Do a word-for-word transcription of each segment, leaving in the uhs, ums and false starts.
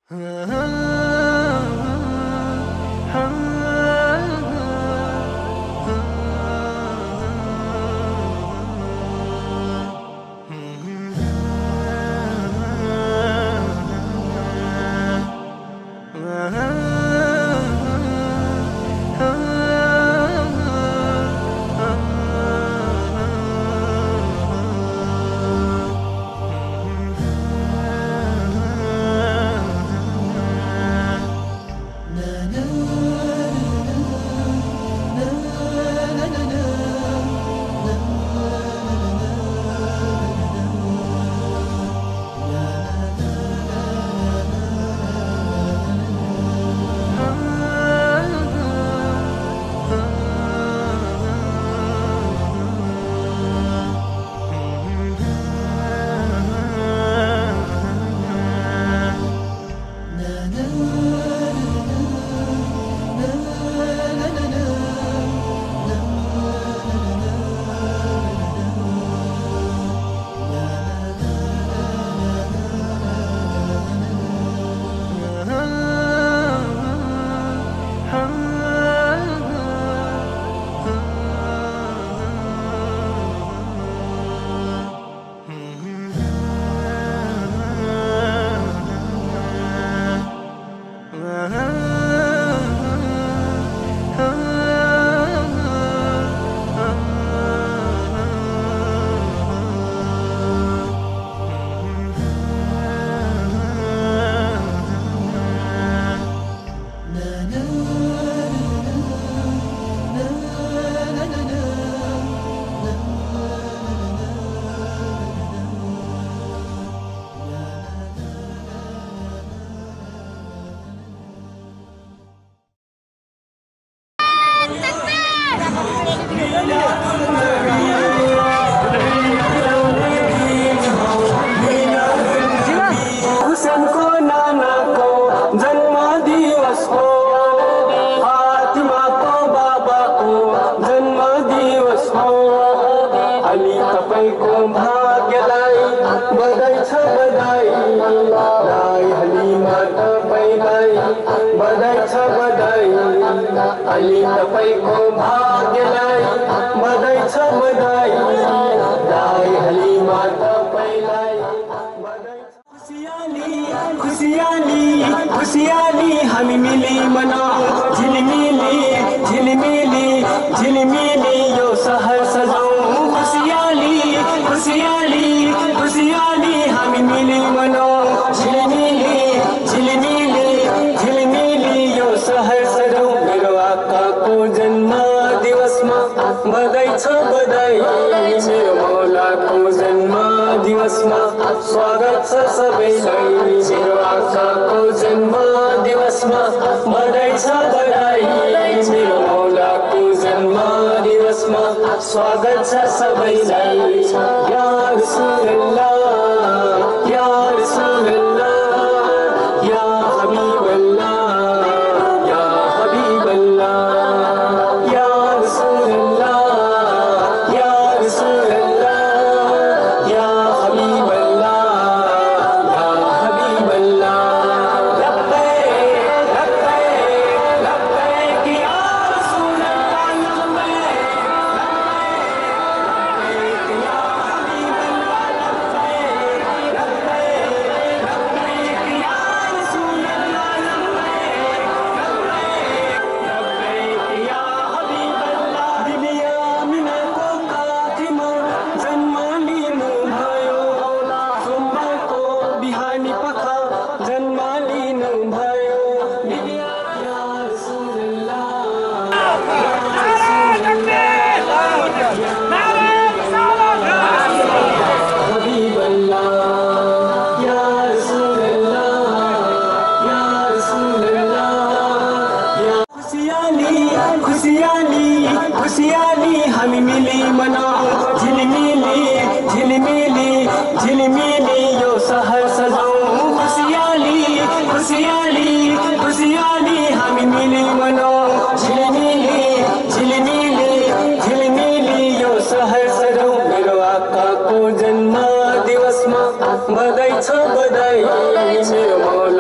बधाई छ बधाई मेरो मौला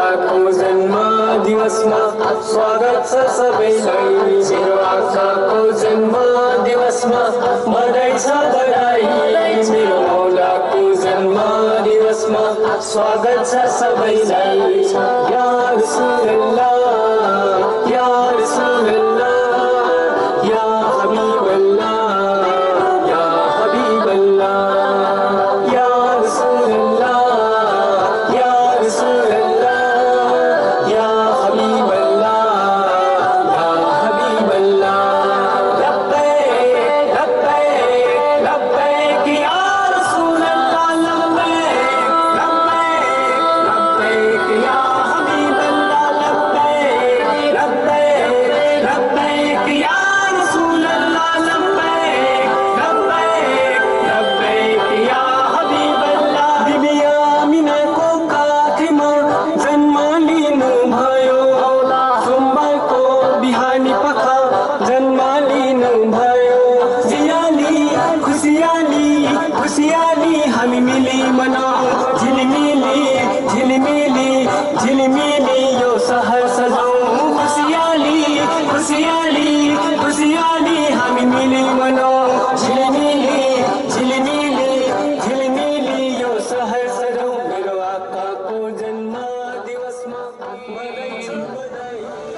मौलाको जन्म दिवसमा स्वागत छ सबैलाई। मेरो आँखाको जन्म दिवसमा बधाई छ बधाई। मेरो मौलाको जन्म दिवसमा स्वागत छ सबैलाई। या रसूलल्लाह या रसूलल्लाह या हबीबल्लाह या हबीबल्लाह या रसूलल्लाह या रसूलल्लाह या हबीबल्लाह या हबीबल्लाह। लब्बैक लब्बैक लब्बैक या रसूलल्लाह लब्बैक लब्बैक लब्बैक या हबीबल्लाह लब्बैक लब्बैक लब्बैक या रसूलल्लाह लब्बैक लब्बैक लब्बैक या हबीबल्लाह। बिबी आमिनाको काखमा जन्म लिनु भयो। सोमबारको बिहानी पख जन्म लिनु भयो। जियाली खुसियाली खुसियाली हामी मिली मनाऊ। झिलिमिली झिलिमिली झिलिमिली यो सहर सजाऊ। खुसियाली खुसियाली खुसियाली हामी मिली मनाऊ। झिलिमिली झिलिमिली झिलिमिली यो सहर सजाऊ। मेरो आकाको जन्म दिवसमा बधाई छ बधाई।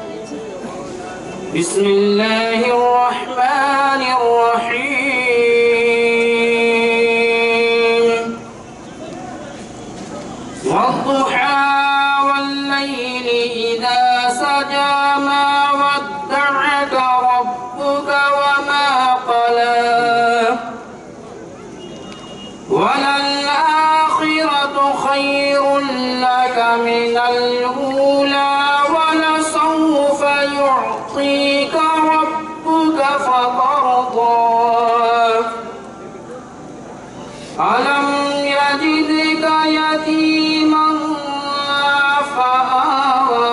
बिस्मिल्लाहिर रहमानिर रहीम। वद्दुहा वल्लैलि इज़ा सजा मा वद्दअका रब्बुका वमा क़ला। वलल्आखिरतु खैरुन लका मिनल ऊला वलसौफ युअतीका रब्बुका फतरदा। अलम यजिदका यतीमन फआवा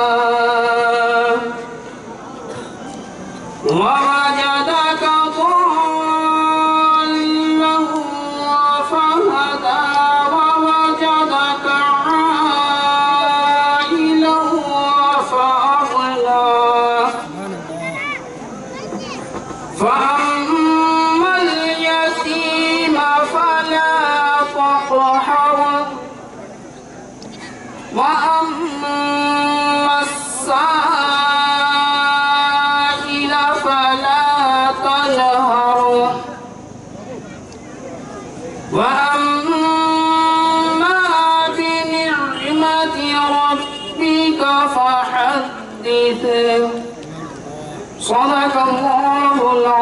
ववजदका ضالًا فهدى ووجدك عائلا فأغنى. فأما اليتيم فلا تقهر وأما السائل فلا تنهر وأما بنعمة ربك فحدث. صدق الله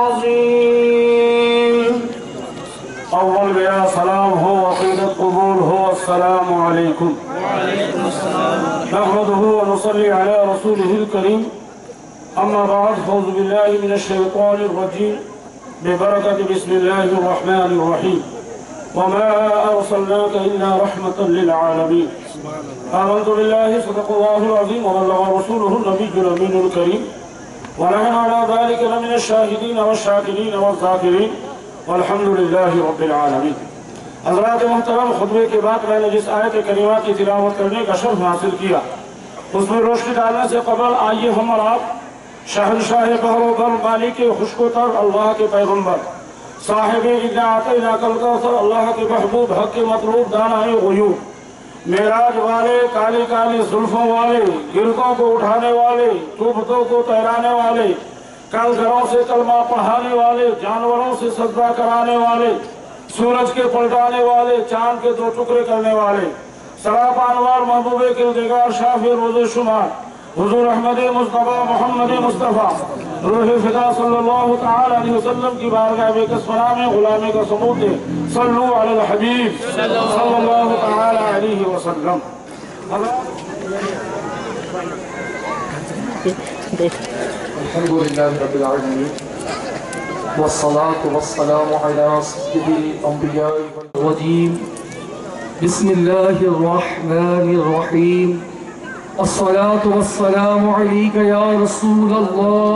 العظيم. अव्वल मेरा सलाम हो, अक़ीदत कबूल हो। अस्सलामु अलैकुम। नहमदुहु व नुसल्ली अला रसूलिहिल करीम। अम्मा बाद फ़ौज़ु बिल्लाहि मिनश शैतानिर रजीम। बिबरकति बिस्मिल्लाहिर रहमानिर रहीम। वमा अर्सलनाका इल्ला रहमतन लिल आलमीन। आमन्तु बिल्लाहि सदक़ल्लाहुल अज़ीम व बल्लग़ रसूलुहुन नबिय्युल अमीनुल करीम। व नहनु अला ज़ालिका लमिनश शाहिदीन वश्शाकिरीन वज़्ज़ाकिरीन वल्हम्दुलिल्लाहि रब्बिल आलमीन। हज़रात मोहतरम, खुतबे के बाद मैंने जिस आयत करीमा की तिलावत करने का शर्फ हासिल किया, उसमें रोशनी डालने से कबल आइए हम और आप शहंशाह बहरोदर मालिक खुशकोतर अल्लाह के पैगम्बर साहिब इन्ना अतैना कल कौसर अल्लाह के महबूब हक के मतलूब दानाए ग़ुयूब मेराज वाले, काली काली जुल्फों वाले, गिरदों को उठाने वाले, तुबतों को तैराने वाले, कल घरों से कलमा पढ़ाने वाले, जानवरों से सजदा कराने वाले, सूरज के पलटाने वाले, चांद के दो टुकड़े करने वाले, सरापानवार महबूबे के दिगार शाफी रोज़े शुमार हुजूर अहमद मुस्तफ़ा मोहम्मद मुस्तफ़ा रूह फिदा सल्लल्लाहु तआला अलैहि वसल्लम की बारगाह में कसमना में गुलामी का सबूत दे। सल्लु अलल हबीब सल्लल्लाहु तआला अलैहि वसल्लम। अल्हम्दुलिल्लाहि रब्बिल आलमीन वस्सलातु वस्सलामु अला सय्यिदिल अंबिया वल मुरसलीन। बिस्मिल्लाहिर रहमानिर रहीम। अस्सलातु वस्सलामु अलैका या रसूल अल्लाह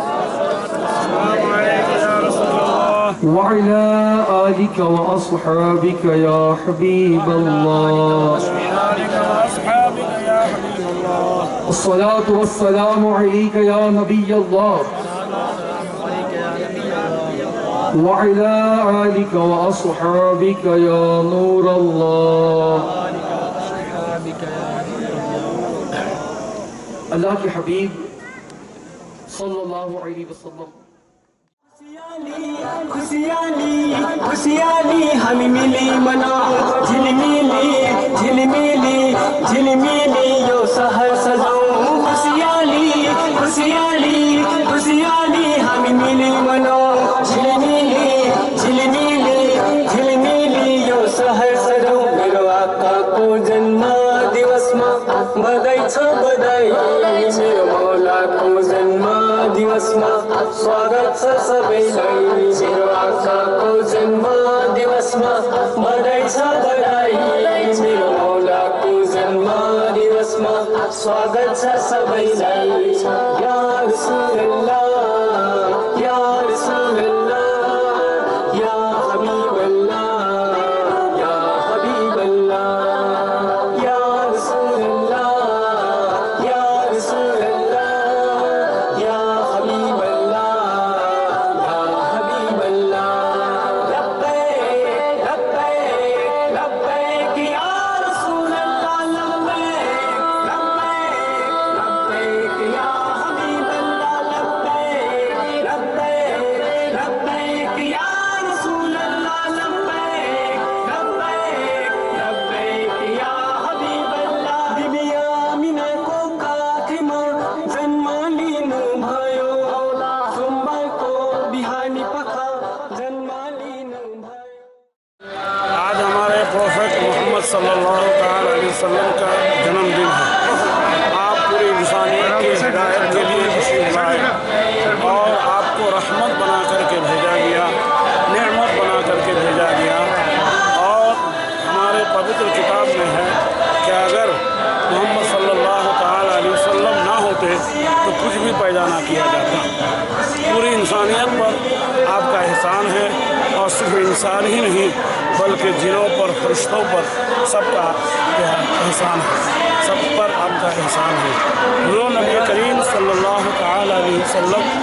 व अला आलिका व अस्हाबिका या हबीब अल्लाह। अस्सलातु वस्सलामु अलैका या नबी अल्लाह व अला आलिका व अस्हाबिका या नूर अल्लाह। अल्लाह के हबीब सल्लल्लाहु अलैहि वसल्लम। खुशियाली खुशियाली हमें मिली मना झिलमिली झिलमिली झिलमिली यो सहर सजाऊं। खुशियाली खुशियाली खुशियाली हमें मिली मना झिलमिली झिलमिली झिलमिली यो सहर सजाऊं। मेरो आका को जन्म दिवस में बधाई छ बधाई। मेरो मौला को जन्म दिवस में स्वागत छ सबैलाई। मेरो आका को जन्म दिवस में बधाई छ बधाई। मेरो मौला को जन्म दिवस में स्वागत छ सबैलाई। या रसूलल्लाह या रसूलल्लाह या हबीबल्लाह या हबीबल्लाह या रसूलल्लाह या रसूलल्लाह या हबीबल्लाह या हबीबल्लाह। लब्बैक लब्बैक लब्बैक या रसूलल्लाह लब्बैक लब्बैक लब्बैक या हबीबल्लाह लब्बैक लब्बैक लब्बैक या रसूलल्लाह लब्बैक लब्बैक लब्बैक या हबीबल्लाह। बिबी आमिना को काखमा जन्म लिनु भयो। सोमबारको बिहानी पखा जन्म लिनु भयो। आज हमारे प्रोफेट मोहम्मद सल्लल्लाहु अलैहि वसल्लम का जन्मदिन है। आप पूरी इंसानियत की हिदायत के लिए तशरीफ लाए और आपको रहमत बना करके भेजा गया, नेमत बना करके भेजा गया। और हमारे पवित्र किताब में है कि अगर मोहम्मद सल्लल्लाहु अलैहि वसल्लम ना होते तो कुछ भी पैदा ना किया जाता। पूरी इंसानियत पर आपका एहसान है और सिर्फ इंसान ही नहीं बल्कि जिनों पर फरिश्तों पर सबका एहसान है, सब पर आपका एहसान है। हुज़ूर नबी करीम सल्लल्लाहु अलैहि वसल्लम